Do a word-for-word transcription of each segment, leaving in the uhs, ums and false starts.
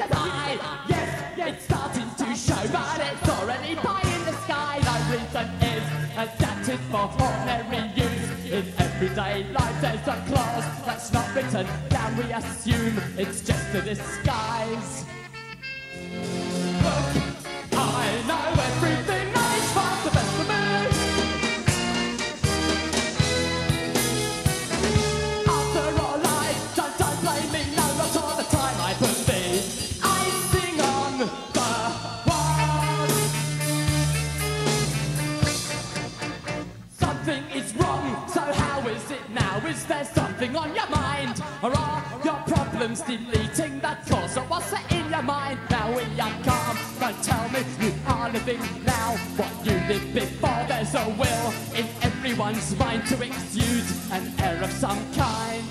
says I. Yes, it's starting to show, but it's already pie in the sky. The reason is adapted for ordinary use. In everyday life there's a clause that's not written down. We assume it's just a disguise. Look, I know everything that is for the best for me. After all I don't, don't blame me, no, not all the time. I put the icing on the wall. Something is wrong, so how is it now? Is there something on your mind? Or are your problems deleting that course? Or what's it in your mind? Now we are calm, don't tell me you are living now what you did before. There's a will in everyone's mind to exude an air of some kind.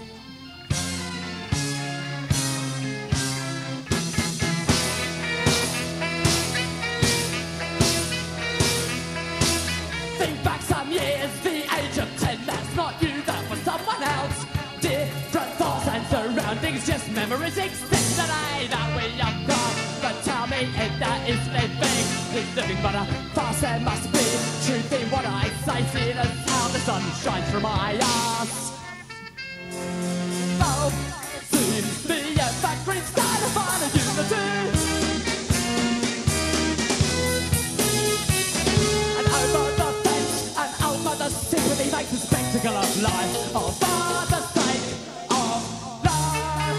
Think back some years, the age of ten, that's not you, that was someone else. Different thoughts and surroundings, just memories extended. I know we are gone, but tell me if that is living. Is living but a farce there must be. Truth in what I say, see it as how the sun shines from my ass. Oh, see the earth green sky to find a unity. And over the fence, and over the sympathy makes a spectacle of life. Oh, for the sake of love.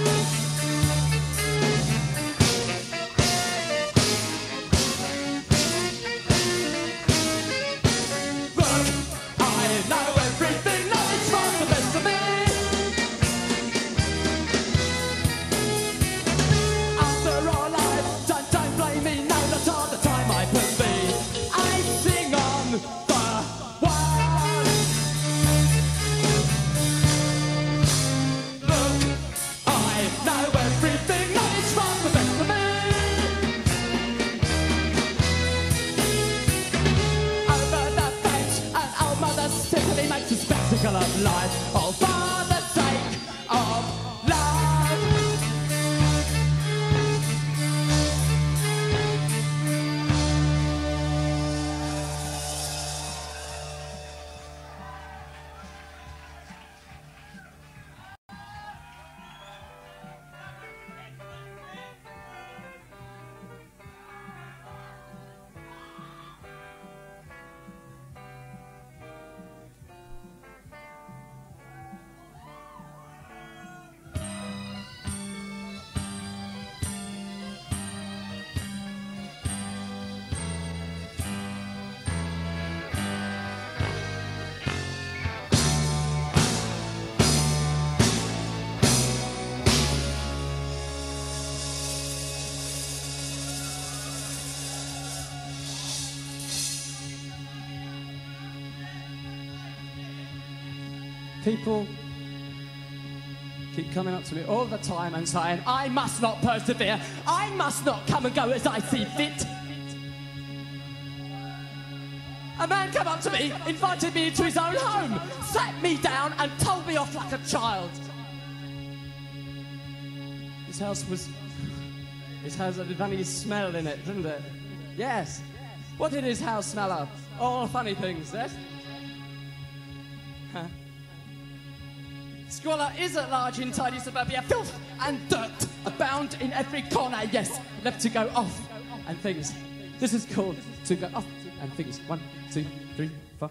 Look, I know everything that is for the best of me. After all I've done, don't blame me, no, not all the time. I put the icing on the wall. Look, I know everything that is for the best of me. Over the fence, and old mother sympathy makes a spectacle of life. All for the sake of love. People keep coming up to me all the time and saying, I must not persevere, I must not come and go as I see fit. A man came up to me, invited me into his own home, sat me down and told me off like a child. His house was... His house had a funny smell in it, didn't it? Yes. What did his house smell of? All funny things, yes? Huh? Squalor is at large in tidy suburbia. Filth and dirt abound in every corner. Yes, left to go off and things. This is called to go off and things. One, two, three, four.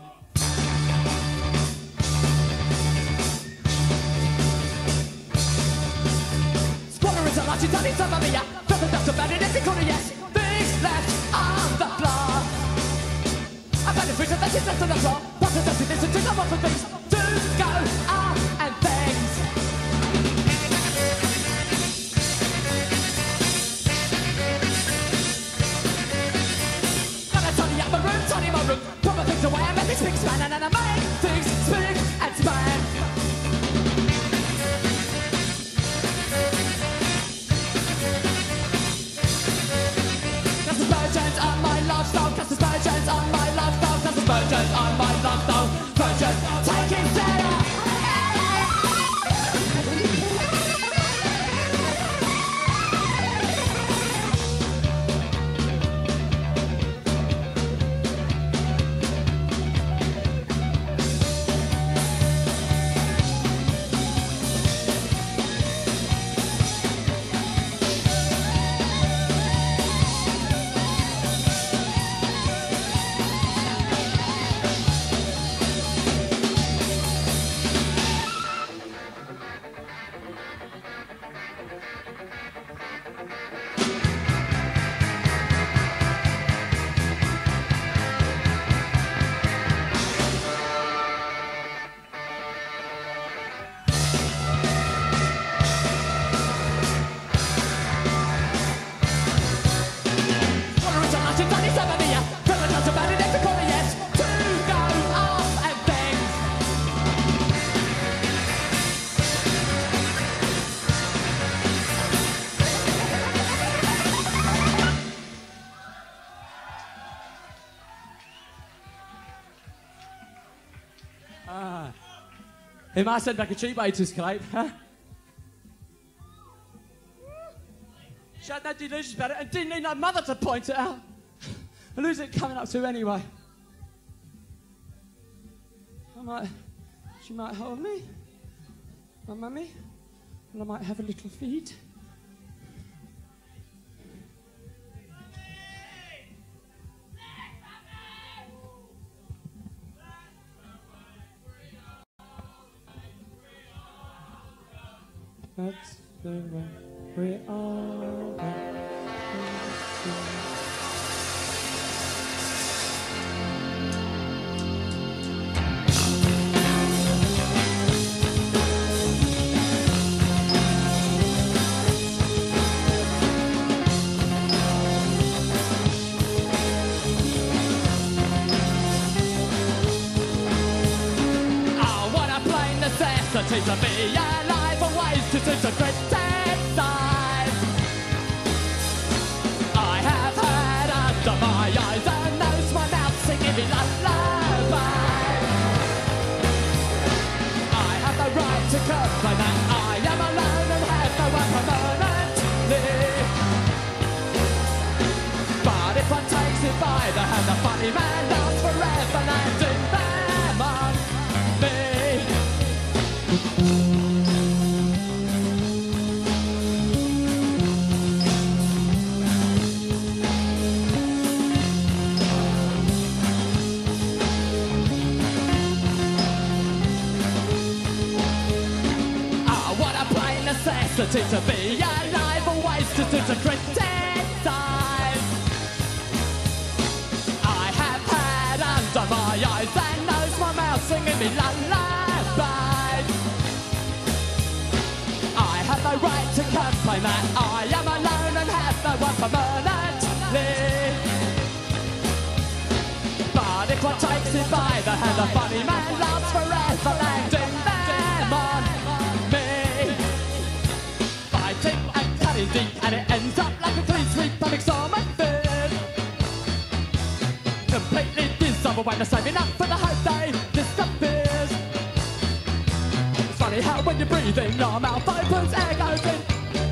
Squalor is at large in tidy suburbia. Filth and dirt abound in every corner. Yes, things left on the floor. I've had a fruit that is left on the floor. What a dusty this and to come off of things. To go off and things. Gotta tidy up my room, tidy my room. Put my things away and make things speak span. And then I make things speak and span. Cast aspersions on my lifestyle. Cast aspersions on my lifestyle. Cast aspersions on my lifestyle. Virgin, take He might send back a cheap waiter's cape, huh? She had no delusions about it and didn't need no mother to point it out. And who's it coming up to anyway? I might, she might hold me, my mummy, and I might have a little feed. That's the way we are. I wanna play necessity to be alive, but ways to do to criticize. I have had under my eyes and nose my mouth singing me lullaby. I have the right to complain that I am alone and have no one permanently. But if one takes it by the hand, the funny man lasts forever and in them on me. Necessity to be alive, always to do to criticize. I have had under my eyes and nose my mouth singing me lullabies. I have no right to complain that I am alone and have no one permanently. But if one takes it by the hand, a funny man lasts forever landing them on me. Fighting and cutting deep, and it ends up like a clean sweep. I mix all my food. Completely dissolved when I'm saving up for the whole day. Disappears. It's funny how when you breathe in, your mouth opens, air goes in.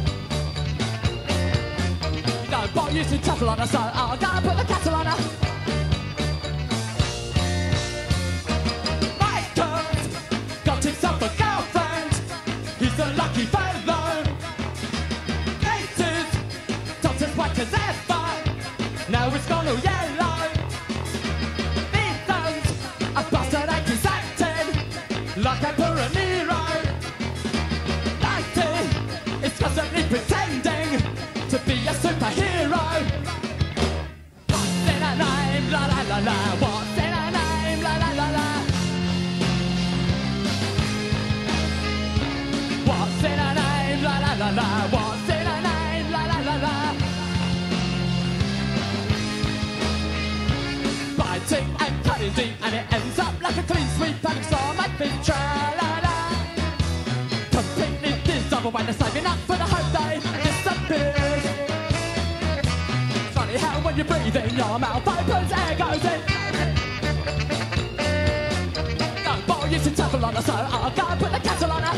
No boy using truffle on her, so I'll go and put the kettle on her. Michael's got himself a girlfriend. He's a lucky fellow. White as ever, now it's gone all yellow. Ethan's a bastard and he's acting like Emperor Nero. Nighty is constantly pretending to be a superhero. What's in a name, la la la la. What's in a name, la la la la. What's in a name, la la la la. What's in a name, la la la la. Biting and cutting deep, and it ends up like a clean sweep. And it's all my big tra-la-la. Completely dissolved when they're saving up for the whole day. Disappears. It's funny how when you breathe in, your mouth opens, air goes in. Don't bother using truffle on her, so I'll go and put the kettle on her.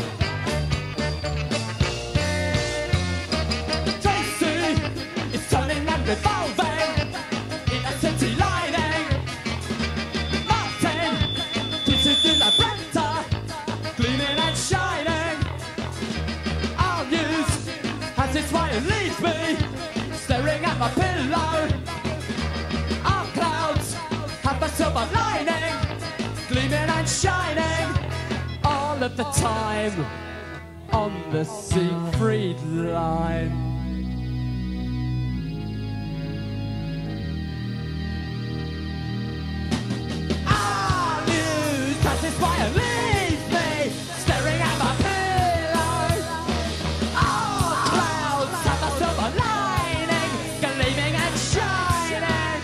Tracy is turning and revolving in a city lining. Martin kisses in a Brenta, gleaming and shining. I'll use has its way and leaves me staring at my pillow. Our clouds have a silver lining, gleaming and shining all of the time on the Siegfried line. Passes by and leaves me staring at my pillow. All clouds have a silver lining, gleaming and shining.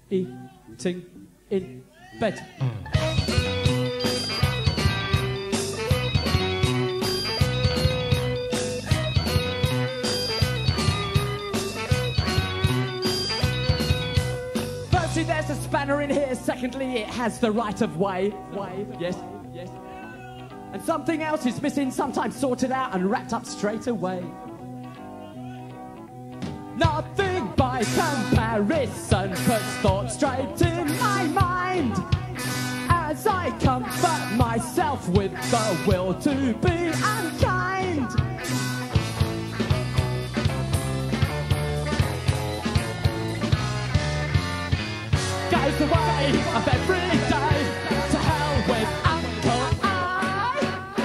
eating in bed. Firstly, there's a spanner in here. Secondly, it has the right of way. Way, yes, yes. And something else is missing, sometimes sorted out and wrapped up straight away. Nothing by comparison puts thoughts straight in my mind as I comfort myself with the will to be unkind. Goes the way of every day, to hell with Uncle I.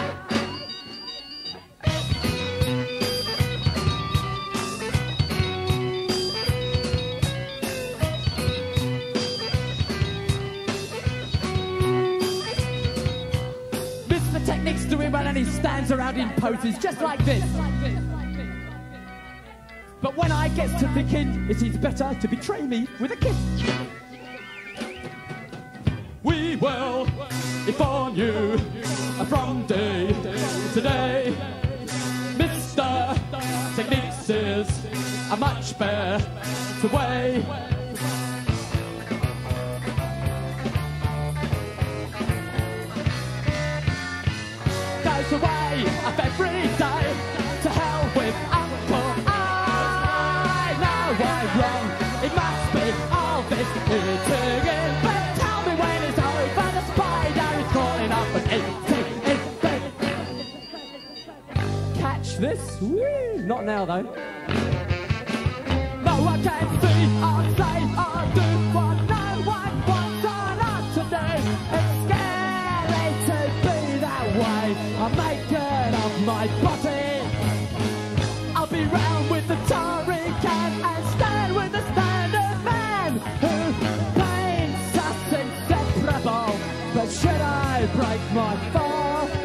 Mister Technique's doing well and he stands around in poses just like this. But when I get to thinking, it is better to betray me with a kiss. We will inform you from day to day. Mister Techniques is a much better way. Goes away of every day, to hell with Uncle I. Now I'm wrong, it must be all this eating in bed. Catch this? Woo. Not now though. No one can see or say or do what no one wants or not to do. It's scary to be that way. I'm making of my body. I'll be round with the touring can and stand with the standard man who paints us inseparable. But should I break my fall?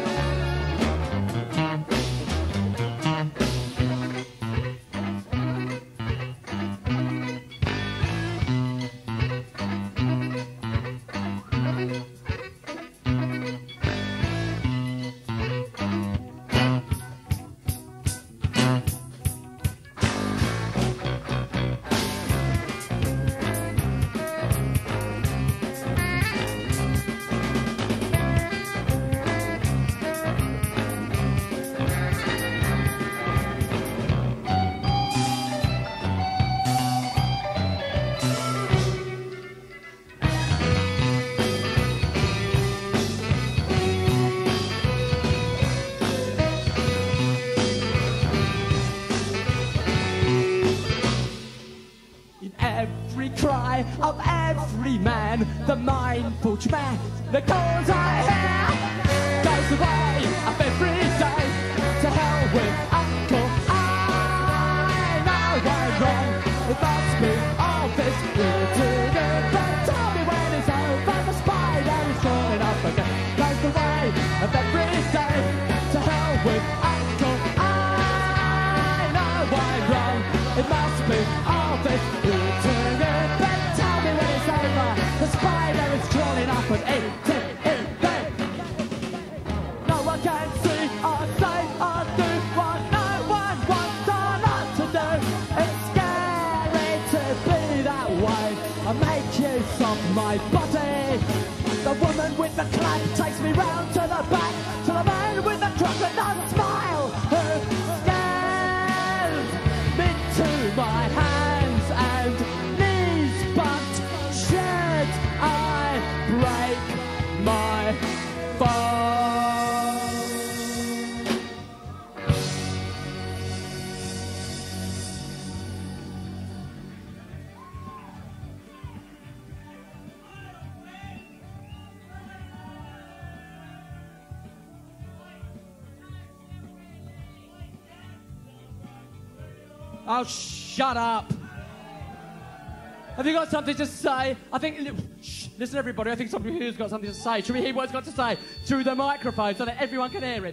Cry of every man, the mindful man, the cause I hear goes away of every day, to hell with Uncle I. Now I'm wrong, it must be all this eating in bed. Tell me when it's over, the spider is crawling up again. Goes away of every day, to hell with Uncle I. Now I'm wrong, it must be all this eating in bed. The spider is crawling up and eating in bed. No one can see or say or do what no one wants or not to do. It's scary to be that way. I make use of my body. The woman with the clap takes me round to the back, to the man with the crocodile smile who scares me to my hands and knees, but should I break my fall? Oh, shut up. Have you got something to say? I think... Shh, listen, everybody. I think somebody here's got something to say. Should we hear what he's got to say through the microphone so that everyone can hear him?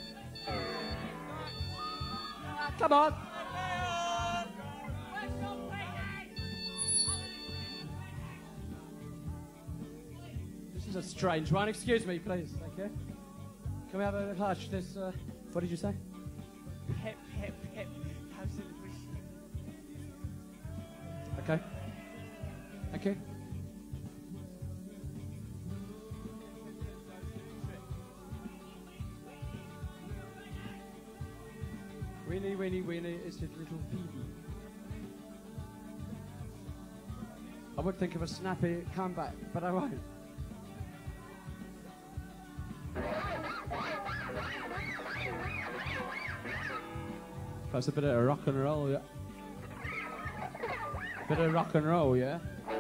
Come on. is a strange one. Excuse me, please. Thank you. Can we have a hush? This, uh, what did you say? Hip, hip, hip. How's it wish? Okay. Thank you. Winnie, Winnie, Winnie is his little baby. I would think of a snappy comeback, but I won't. That's a bit of rock and roll, yeah. Bit of rock and roll, yeah.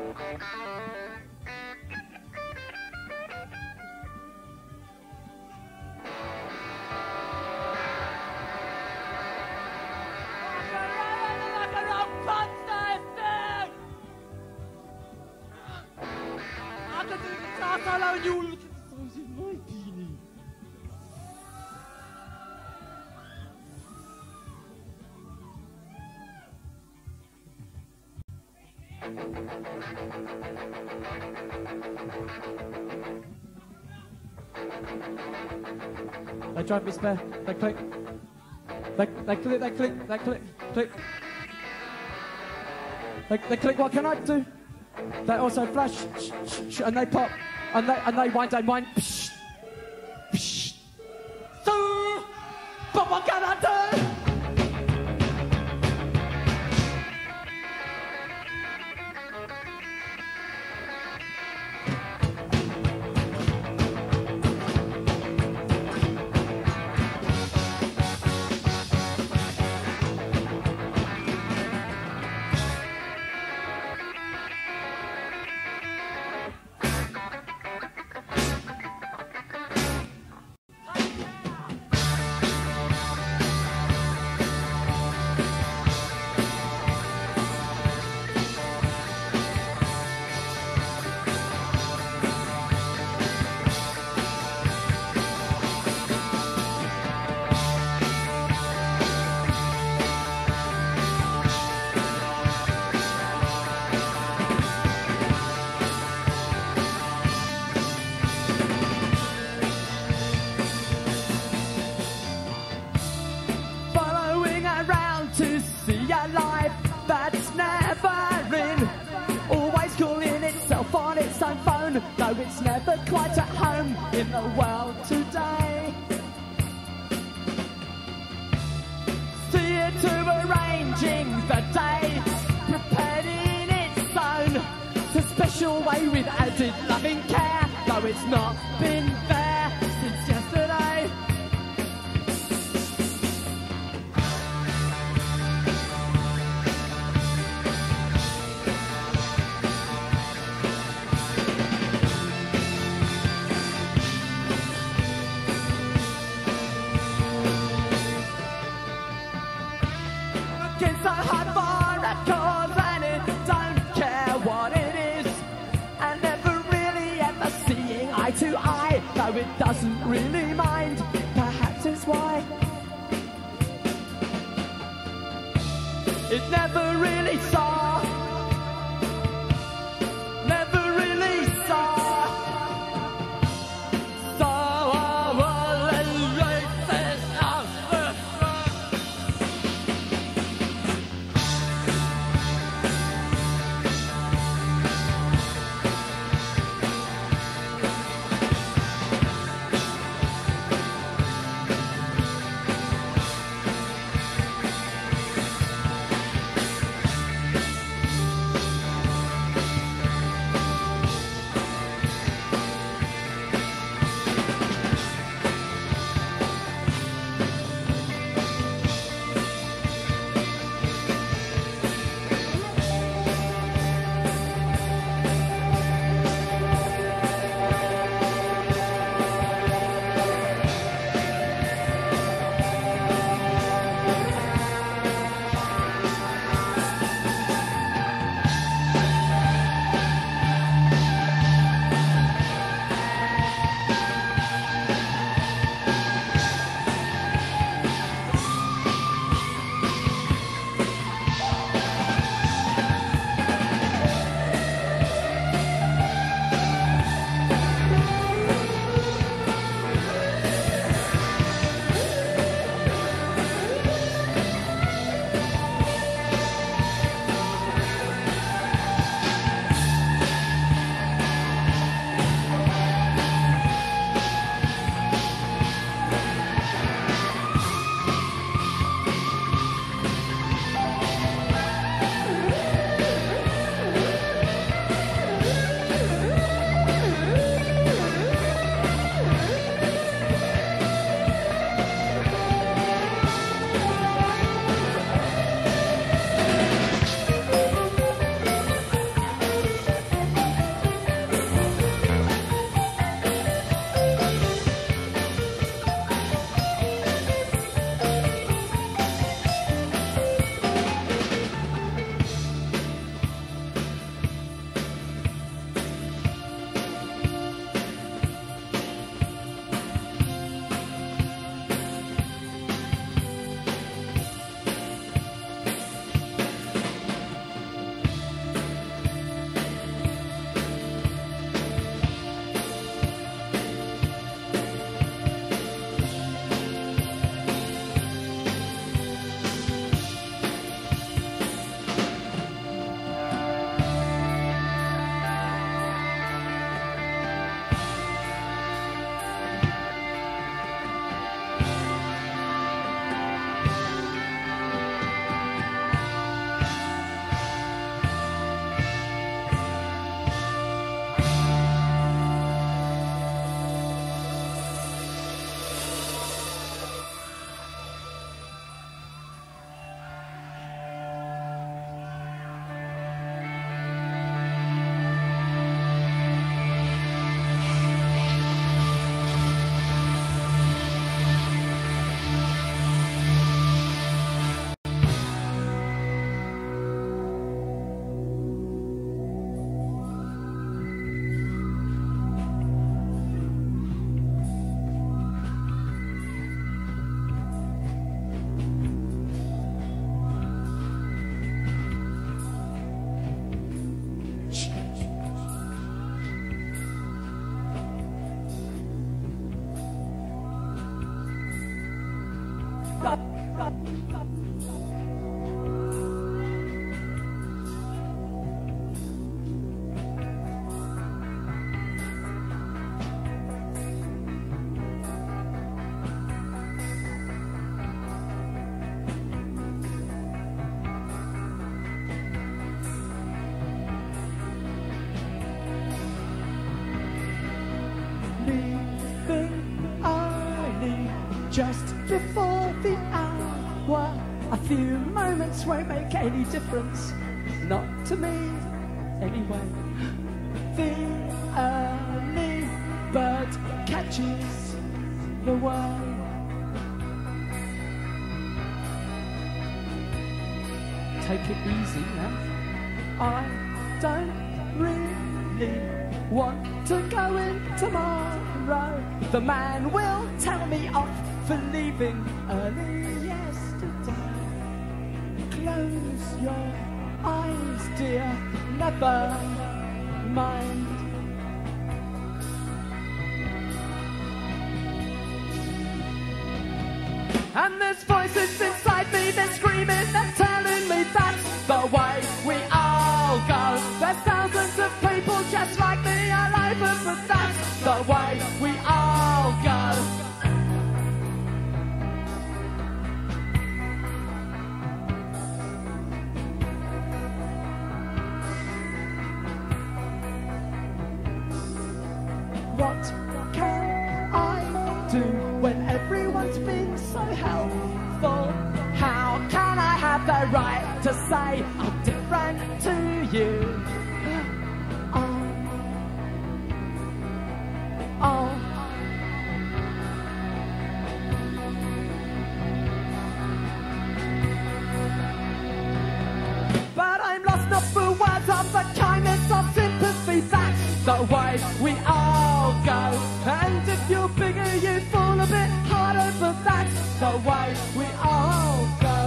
They drive me spare. They click. They, they click, they click, they click, click. They, they click, what can I do? They also flash, sh, sh, sh, and they pop, and they, and they wind, they wind, psh, psh. So, but what can I do? Though it's never quite at home in the world today. Theatre arranging the day, prepared in its own to special way with added loving care. Though it's not been there since yesterday. To eye, though it doesn't really mind, perhaps it's why it never really saw, never really saw, saw all the races of the just before the hour. A few moments won't make any difference, not to me anyway. The early bird catches the worm. Take it easy now. I don't really want to go in tomorrow. The man will tell me off for leaving early yesterday. Close your eyes, dear, never mind. And there's voices inside me, they're screaming, they're telling me that's the way we all go. There's thousands of people just like me all over, but that's the way we all go. What can I do when everyone's been so helpful? How can I have the right to say I'm different to you? Oh, oh. But I'm lost not for words of the kindness of sympathy. That's the way we all go. And if you're bigger, you fall a bit harder, but that's the way we all go.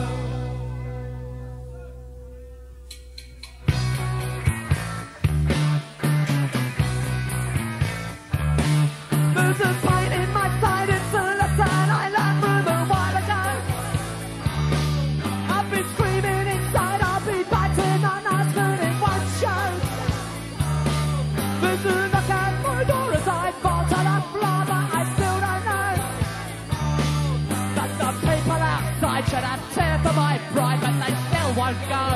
There's a pain in my side, it's a lesson I learned from a while ago. I've been screaming inside, I'll be biting on us, but it won't show. There's a knock at my door as I fall to the floor, but I still don't know that the people outside should have tear for my pride, but they still won't go.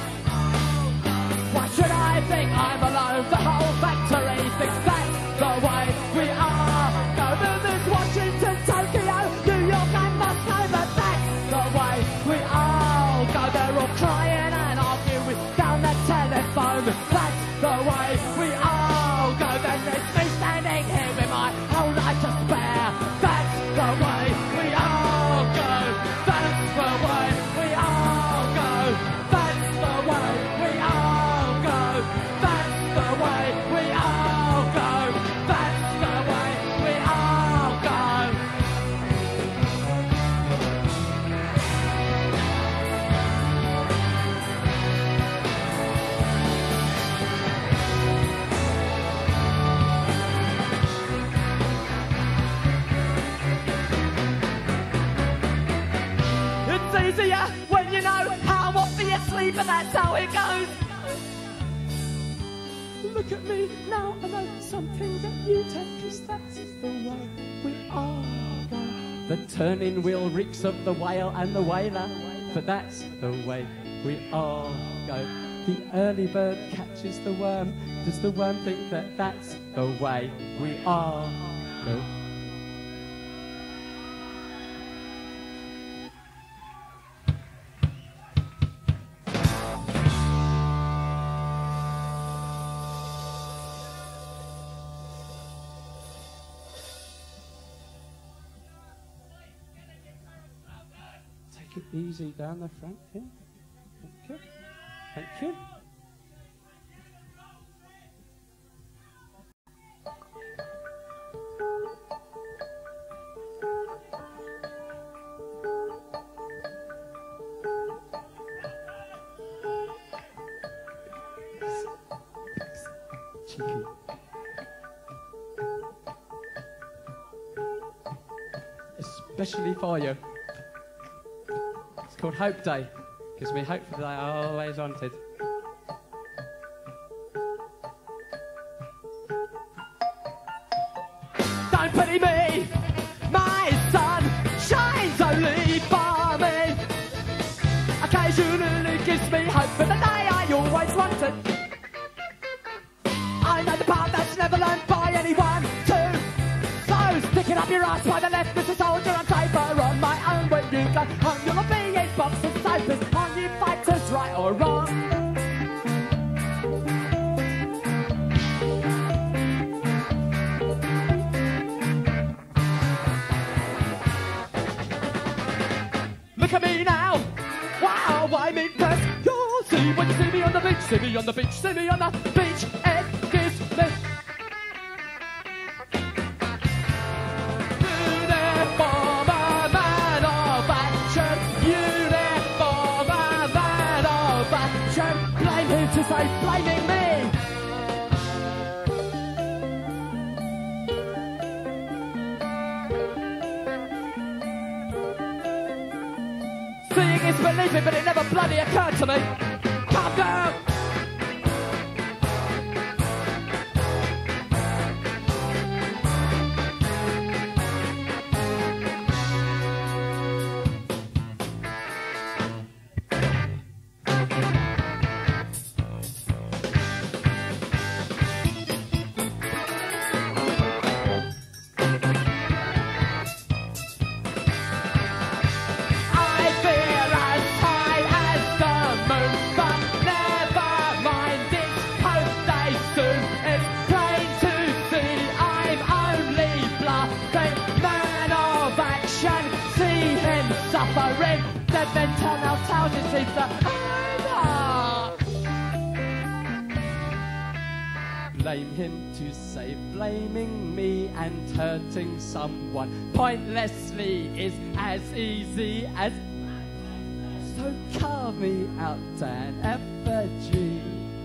Why should I think I'm alone? The whole factory thinks that's the way we are. Go to this Washington, Tokyo, New York, and Moscow, but that's the way we all go. They're all crying and arguing down the telephone. That's the way we all go. Then there's me standing here with my whole life to spare. That's the way we all go. That's the way we all go. That's the way we all go. That's the way we all go. That's the way we all go. It's easier when you know how obviously, but that's how it goes. Look at me now, I know something that you take, 'cause that's the way we all go. The turning wheel reeks of the whale and the whaler, but that's the way we all go. The early bird catches the worm. Does the worm think that that's the way we all go? Take it easy down the front here. Thank you. Thank you. Cheeky. Especially for you. It's called Hope Day. Gives me hope for the day I always wanted. Don't pity me, my sun shines only for me. Occasionally gives me hope for the day I always wanted. I know the path that's never learned by anyone too. So stick it up your ass by the left, Mister Soldier, on paper. done. On you'll be in boxers, ciphers, on you fighters, right or wrong. Look at me now. Wow, I'm impressed. You'll see when you see me on the beach. See me on the beach, see me on the beach. Excuse me. Uniform, a man of action. Uniform, a man of action. Blame who to say, blaming me. Seeing is believing, but it never bloody occurred to me. Calm down. Suffering, dead men turn out towns, it seems that I'm up. Blame him to say blaming me and hurting someone pointlessly is as easy as. So carve me out an effigy.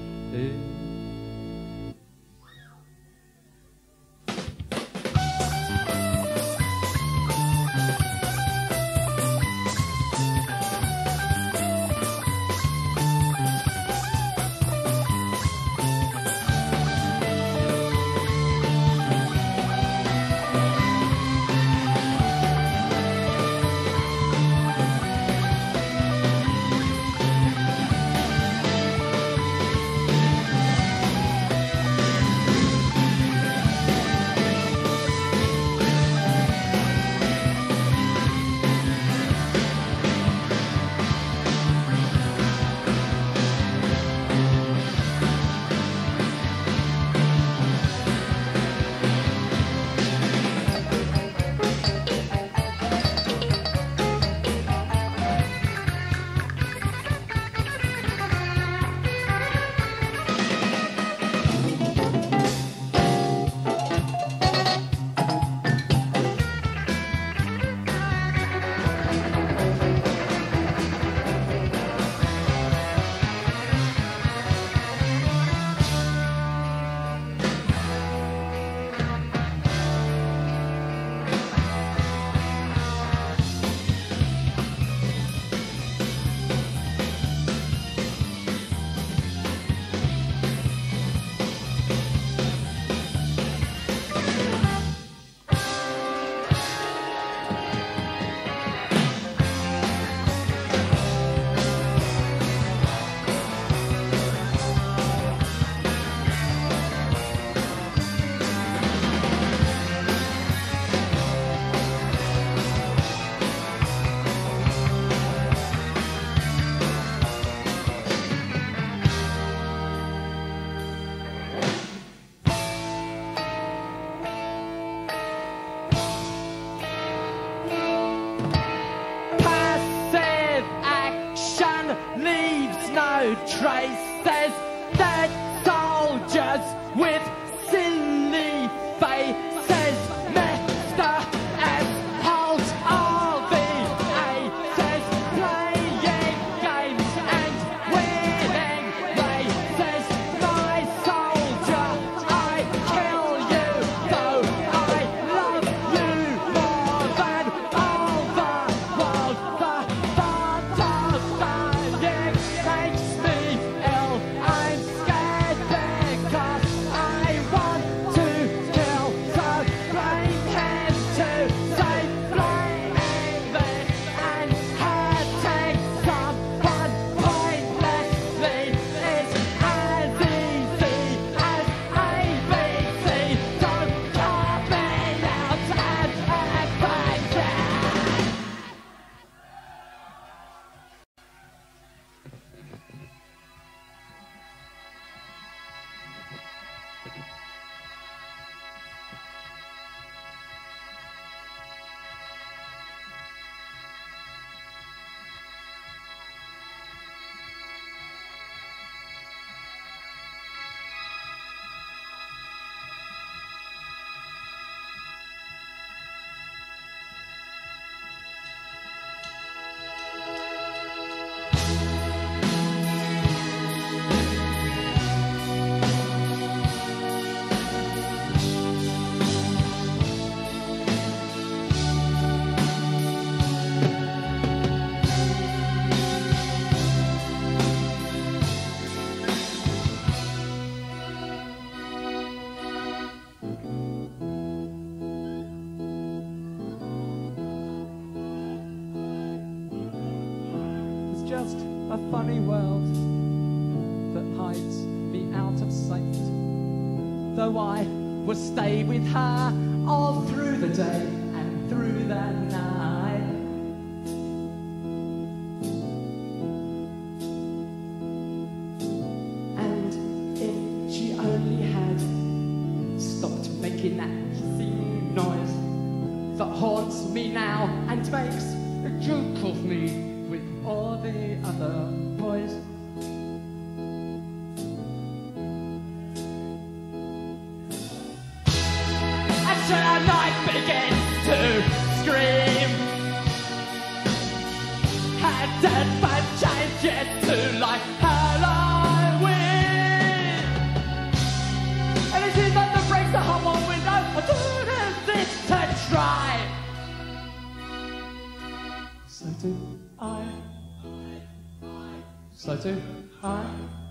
Traces, dead soldiers with silly faces. Mister S holds all the aces, playing games and winning races. My soldier, I kill you, though I love you more than all the world. The thought of dying makes me ill. I'm scared because I a funny world that hides me out of sight. Though I will stay with her all through the day and through the night. And if she only had stopped making that hissing noise that haunts me now and makes a joke of me with all the other boys. Until our night begins to scream, her deadpan changes to like Halloween. And it seems like the breaks the humble window. I do this to try. So do I. So do I.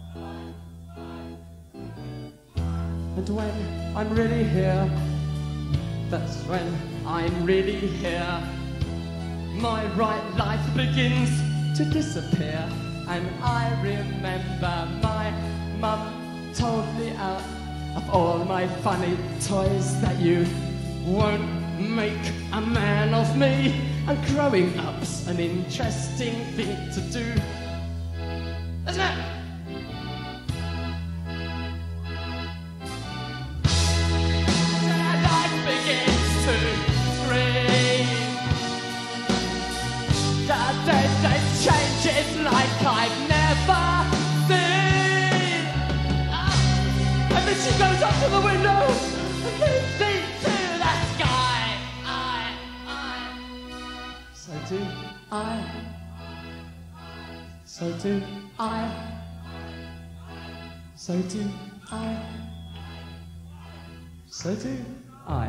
And when I'm really here, that's when I'm really here. My right life begins to disappear, and I remember my mum told me out of all my funny toys that you won't make a man of me, and growing up's an interesting thing to do, isn't it? Changes like I've never seen. Ah. And then she goes up to the window and leads me to the sky. I, I. So do I. So do I. So do I. So do I.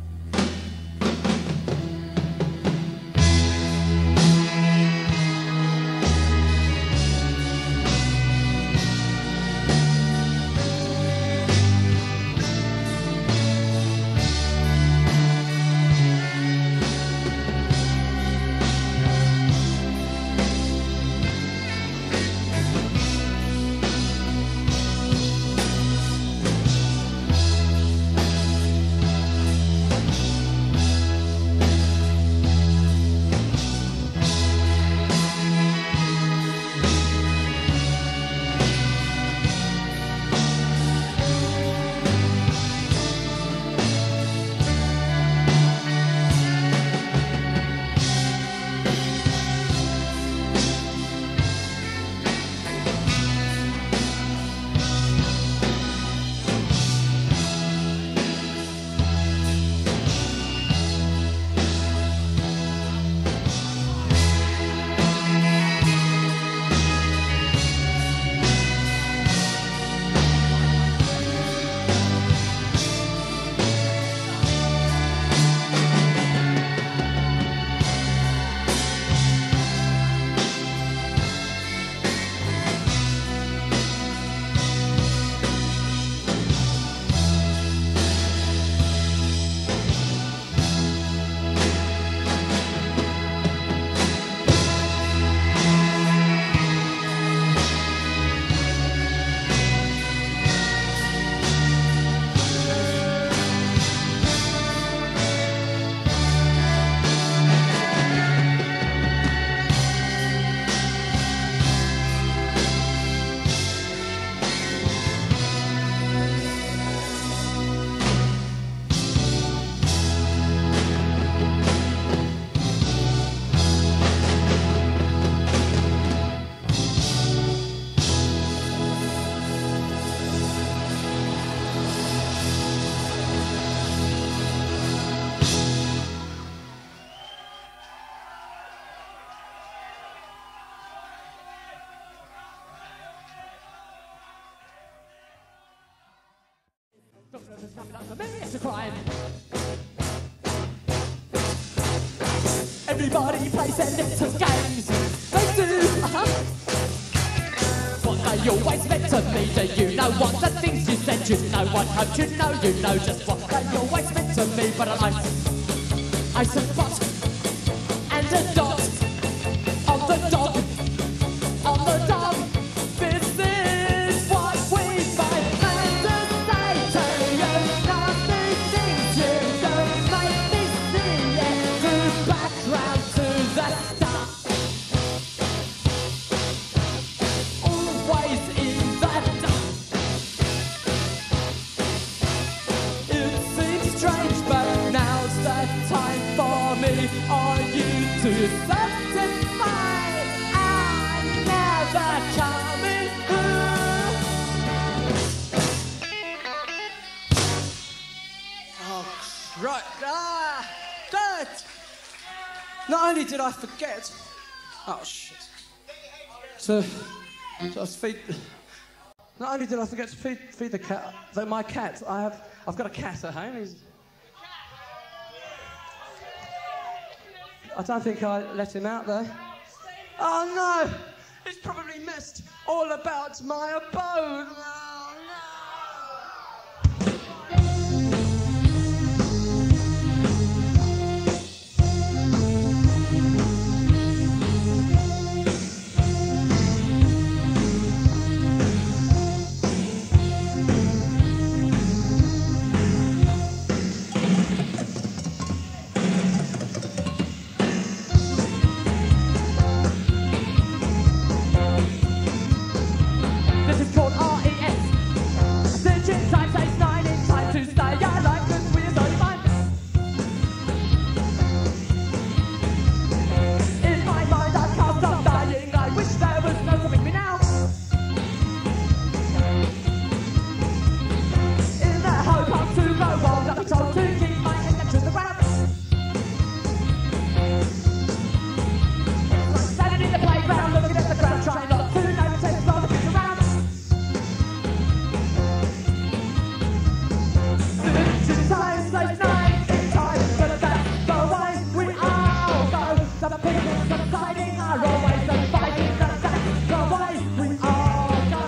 It's a crime. Everybody plays their little games. They do, uh-huh. What they always meant to me. Do you know what the things you said? You know what, don't you know? You know just what they always meant to me. But an ice, ice and spot, and a dot on the dog, on the dog. to satisfy our never coming through. Oh, right. Ah, Dad! Not only did I forget... Oh, shit. To, to feed... Not only did I forget to feed, feed the cat, the, my cat, I have, I've got a cat at home. He's, I don't think I let him out there. Oh, no! He's probably missed all about my abode. Oh, no! This is called R E S. Digit time takes nine in time to stay alive, cause we're so fine. In my mind I can't stop dying, I wish there was no stopping me now. In the hope I'm to grow old, I'm told to keep my head to the ground. Like standing in the playground, looking at the ground, trying not to notice all the things around. Time says nine in time, but that's the way we all go. The people subsiding are always the fighting, but that's the way we all go.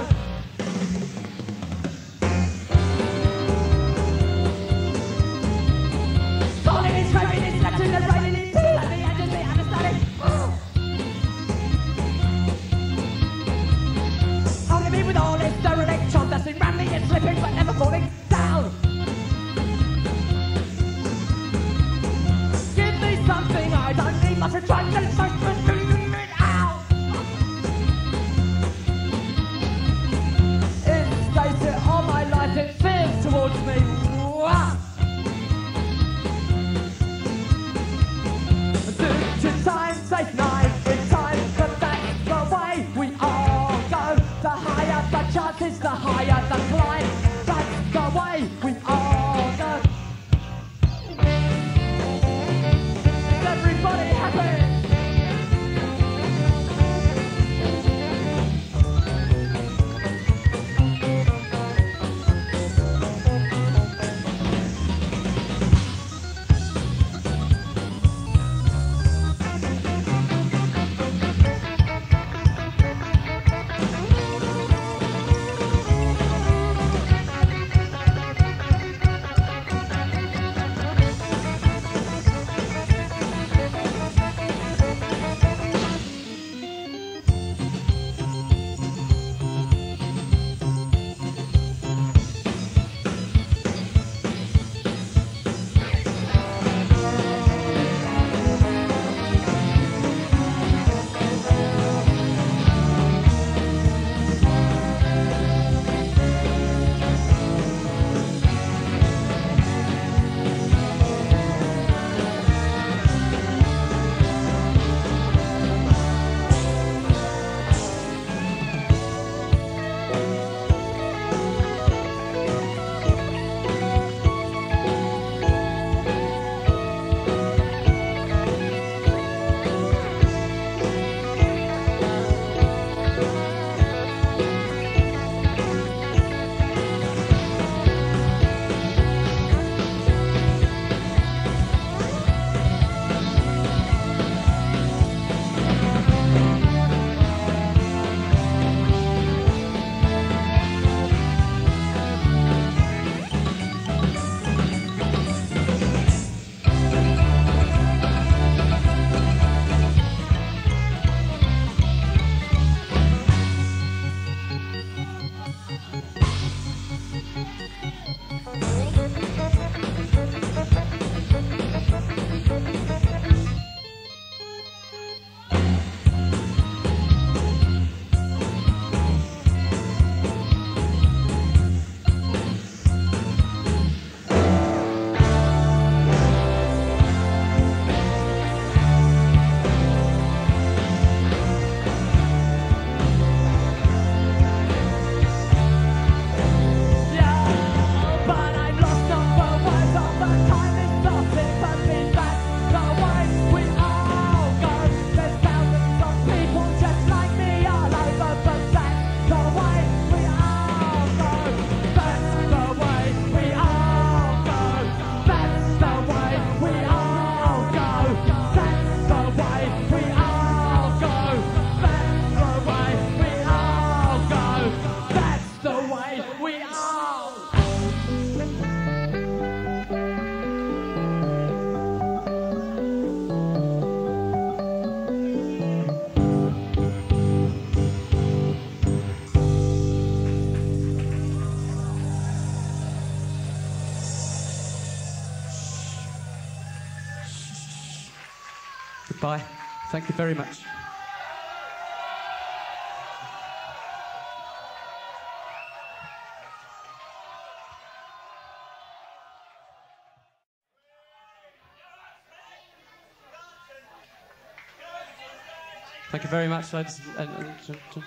Falling and scraping and snatching and raining in two at the end of the understanding. Only me with all this derelict charm, dashing round me and slipping but never falling down. Give me something, I don't need much attraction, so just bring it out. It stays it all my life, it feels towards me. Wah. To time, safe nine in time, but that's the way we all go. The higher the chances, the higher the climb. That's the way we all go. Everybody happy? Goodbye. Thank you very much. Thank you very much, ladies and gentlemen.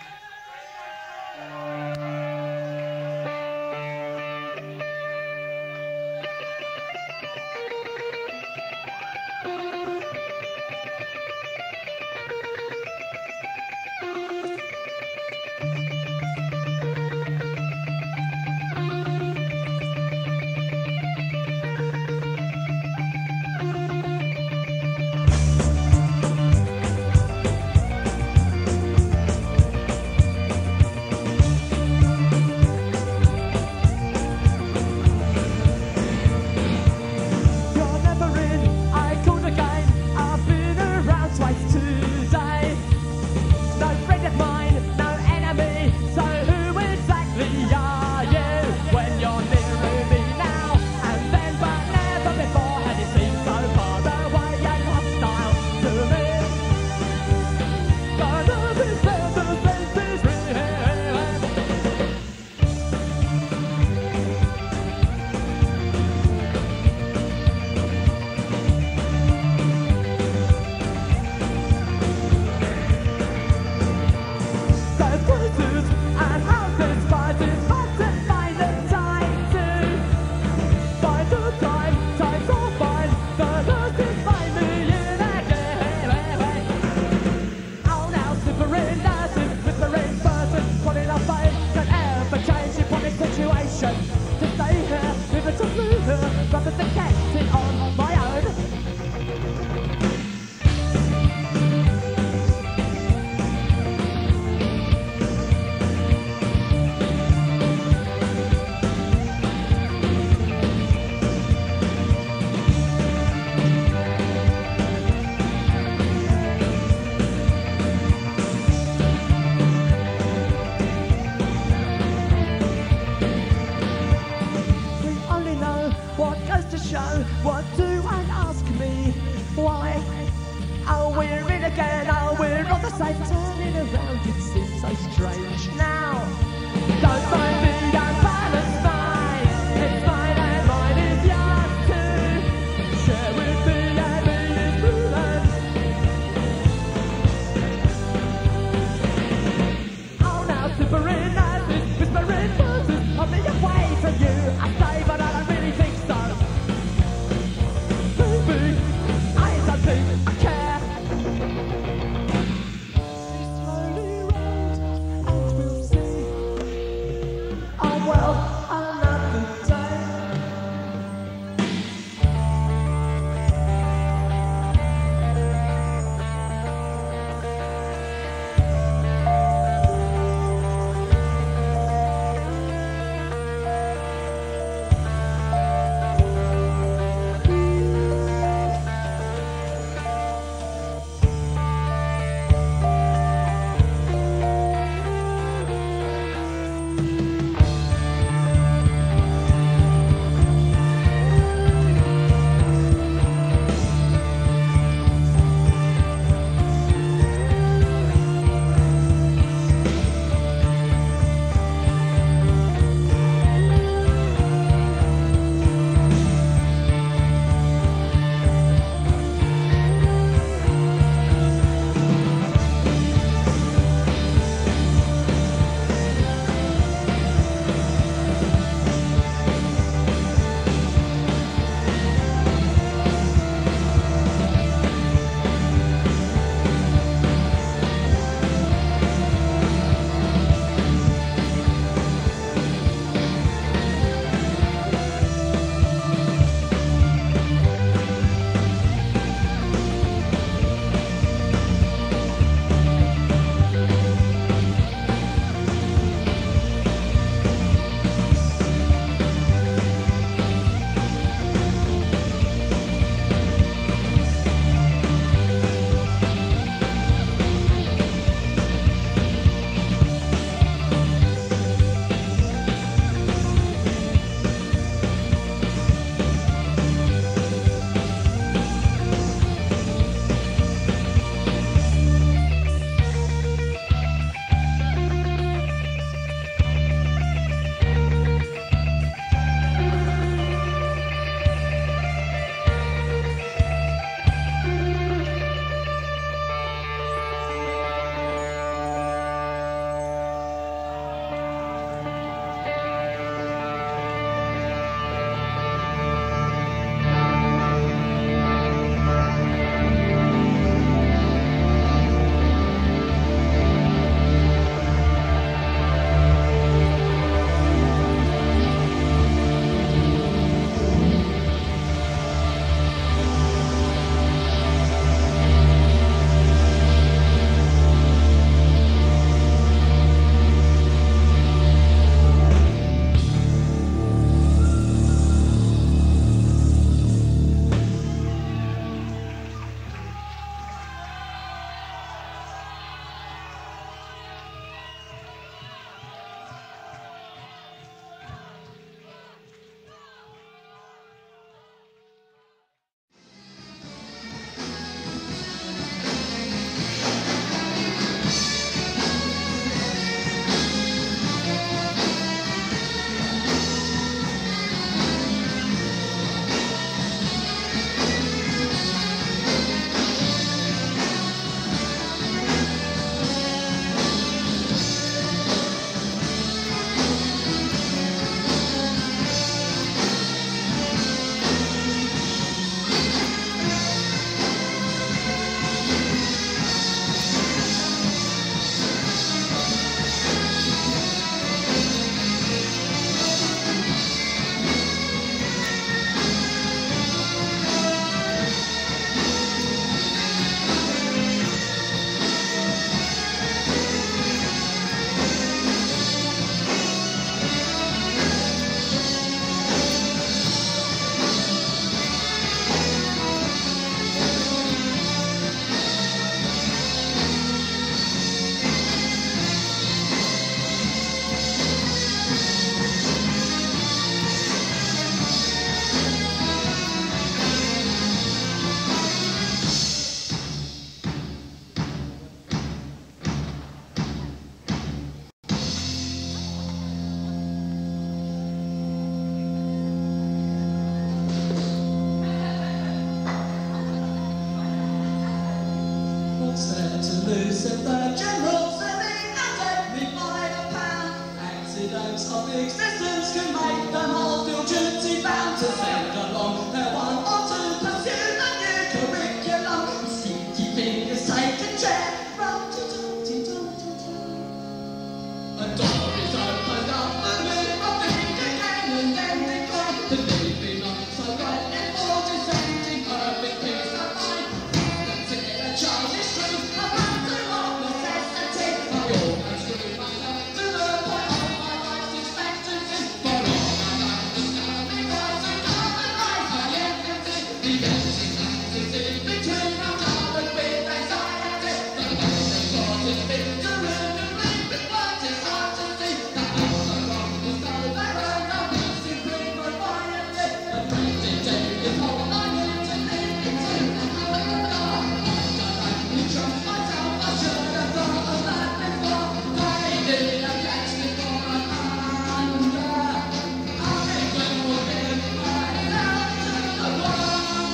said the general said he had me by the pound. Accidents of existence can make them all feel duty bound to send along their one or two pursue the new curriculum. Sticky fingers take a chair, run to do, to do, to do. A door is opened up, the moon will beat again and then decline. The leaving on so right in for descending perfect peace of mind. Consider a childish truth, a matter of necessity. I almost grew myself to the point of my life's expectancy. For all I understand, because I can't analyze my empathy. The empty fantasy between our covered with anxiety. The only thought is victory and bleed with what is hard to see. The hours are long to so they run the weeks in propriety. The printed day is all I need to lead me to the hour of God. I don't trust myself, I should have thought of that before. Maybe I catch before I'm under. I think I will give myself to the world.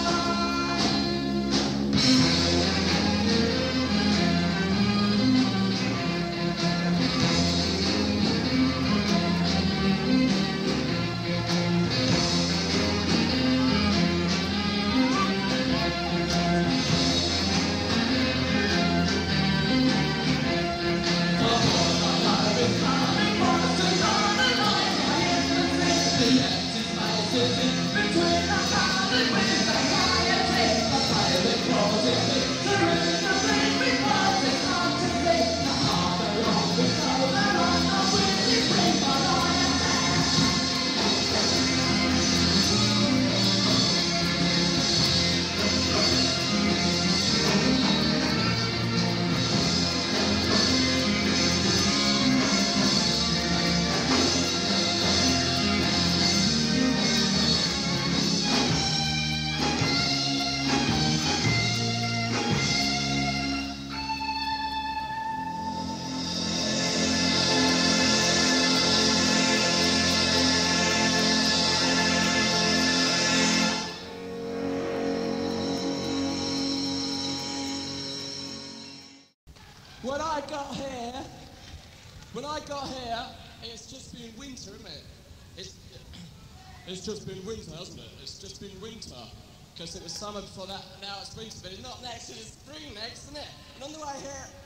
When I got here, when I got here, it's just been winter, isn't it? It's, it's just been winter, hasn't it? It's just been winter. Because it was summer before that, and now it's winter, but it's not next, it's spring next, isn't it? And on the way here,